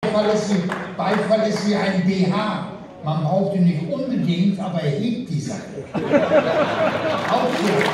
Beifall ist wie ein BH. Man braucht ihn nicht unbedingt, aber er hebt die Sache. Auch so.